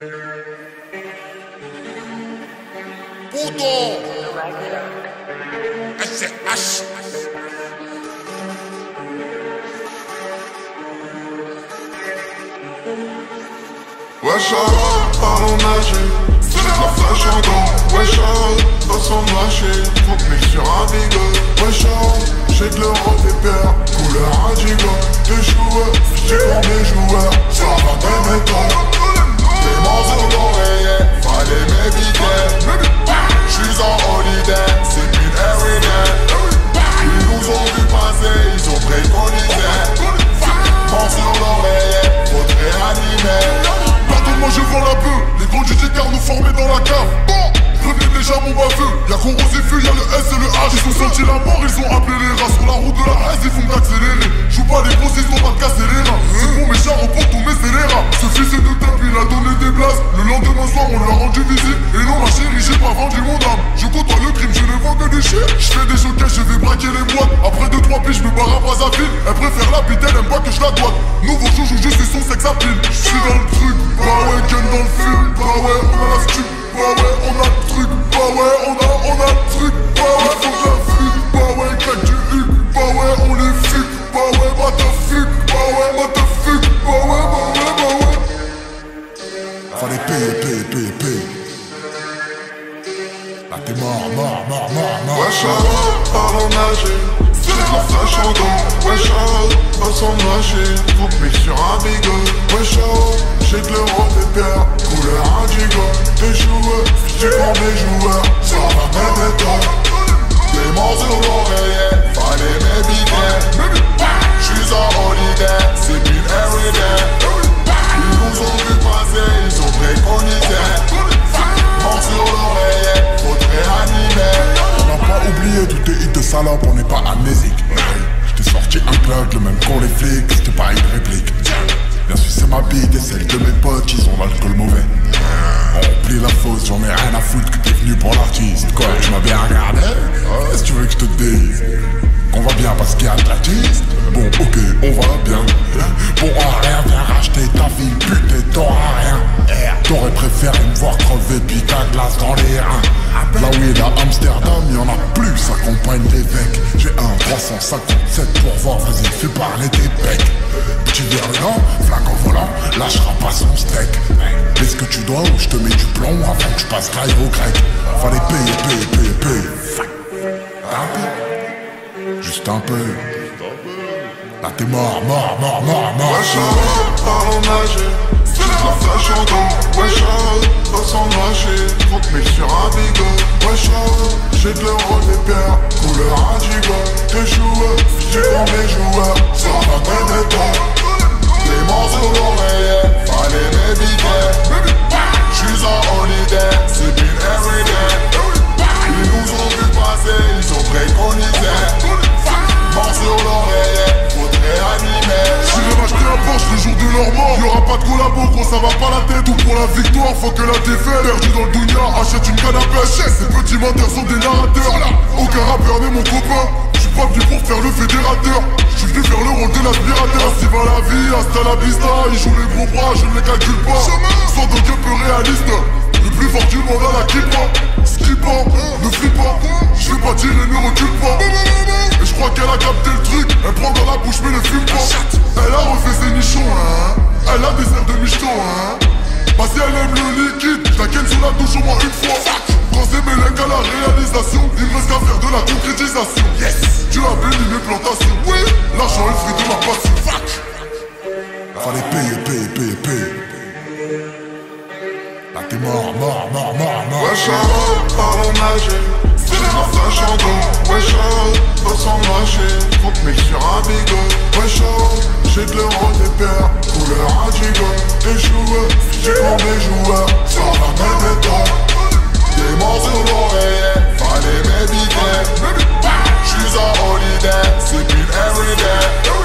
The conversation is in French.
Puto SH. Wesh, allons nager, c'est de la flash en dos. Wesh, pas sans lâcher, 30 000 sur un bigot. Wesh, j'ai de l'euro des pères, couleur indigo. Des joueurs, j'ai pour mes joueurs, ça va des métaux. Des morceaux d'oreiller, fallait m'éviter. J'suis en holiday, c'est une everyday. Ils nous ont vu passer, ils ont préconisé. Morceaux d'oreiller, faut te réanimer. Moi je vends la bœuf, les gros du car nous formaient dans la cave. Prévenez déjà mon baveux, y'a qu'on Rosifus, y'a le S et le H. Ils ont senti la mort, ils ont appelé les rats. Sur la route de la haine, ils font qu'accélérer. Joue pas les grosses, ils ont pas de casser les reins. C'est bon mes chars, pour tous mes scélérats. Ce fils est de tape, il a donné des blases. Le lendemain soir, on lui a rendu visite. Et non ma chérie, j'ai pas vendu mon âme. Je côtoie le crime, je ne vends que des chiens. J'fais des showcases, je vais braquer les boîtes. Après 2-3 piges, je me barre à Brazzaville. Elle préfère la bite, elle aime pas que je la doite. Nouveau joujou, je suis son sexe à pile. J'suis dans le truc, bah ouais, gun dans le film. Bah ouais, on a la stup, bah ouais, on a le truc. Bah ouais, on a le truc. Bah ouais, faut de la fuite. Bah ouais, claque du huc. Bah ouais, on les fuck. Bah ouais, bah te fuck. Bah ouais, bah ouais. Fallait payer. Là t'es mort. Wesh, allons nager, c'est de la flash en dos. Wesh, pas sans lâcher, 30 000 sur un bigot. Wesh, j'ai de l'euro des pères, couleur indigo. Des joueurs, j'ai pour mes joueurs, ça va mes métaux. Des morceaux d'oreiller, fallait m'éviter. J'suis en holiday, c'est une everyday. Ils nous ont vu passer, ils ont préconisé. Morceaux d'oreiller, faut te réanimer. On n'a pas oublié tous tes hits de salope, on n'est pas amnésique. J't'ai sorti un plug, le même qu'ont les flics, c'était pas une réplique. Bien sûr c'est ma bite et celle de mes potes, ils ont l'alcool mauvais. On plie la fausse, j'en ai rien à foutre que t'es venu pour l'artiste. Quoi, tu m'as bien regardé? Qu'est-ce que tu veux que je te dise? Qu'on va bien parce qu'il y a de l'artiste. Bon ok, on va bien. Bon à rien, viens racheter ta vie, putain t'auras rien. T'aurais préféré me voir crever puis ta glace dans les reins. Là où il est à Amsterdam, y'en a plus, ça accompagne l'évêque. J'ai un 357 pour voir, vas-y fais parler des becs. Petit virulent, flaque en volant, lâchera pas son steak. Fais ce que tu dois ou je te mets du plomb avant que je passe live au grec. Fallait payer. Juste un peu. Là t'es mort. Wesh, allons nager, c'est de la flash en dos. Wesh, pas sans lâcher, 30 000 sur un bigot. Wesh, j'ai de l'euro des pères, couleur indigo. Des joueurs, j'ai pour mes joueurs, ça va mes métaux. Des morceaux d'oreiller, fallait m'éviter. J'suis en holiday, c'est une everyday. Ils nous ont vu passer, ils ont préconisé. Morceaux d'oreiller, faut te réanimer. J'irai m'acheter un Porsche le jour de leur mort. Y'aura pas de collabo, gros ça va pas la tête. Ou pour la victoire, faut que la défaite. Perdu dans le dounia, achète une canne à pêche. Ces petits menteurs sont des narrateurs. Aucun rappeur n'est mon copain. J'suis pas venu pour faire le fédérateur. J'suis venu faire le rôle de l'aspirateur. Ainsi va la vie, hasta la vista. Ils jouent les gros bras, je ne les calcule pas. Sans donc un peu réaliste. Le plus fort du monde à la kippa. Skippant, ne flippe pas. J'vais pas tirer, ne recule pas. Et je crois qu'elle a capté le truc. Elle prend dans la bouche mais ne fume pas. Elle a refait ses nichons, hein. Elle a des airs de michton, hein. Bah si elle aime le liquide, je la ken sous la douche au moins une fois. Quand c'est Bélec à la réalisation, il me reste qu'à faire de la concrétisation. Yes, Dieu a béni mes plantations. Oui, l'argent est le fruit de ma passion. Fuck. Fallait payer. Là t'es mort. Wesh, allons nager, c'est de la flash en dos. Wesh, pas sans lâcher, 30 000 sur un bigot. Wesh, j'ai de l'euro des pères, couleur indigo. Des joueurs, j'ai pour mes joueurs, ça va mes métaux. Des morceaux d'oreiller, fallait m'éviter. J'suis en holiday, c'est une everyday.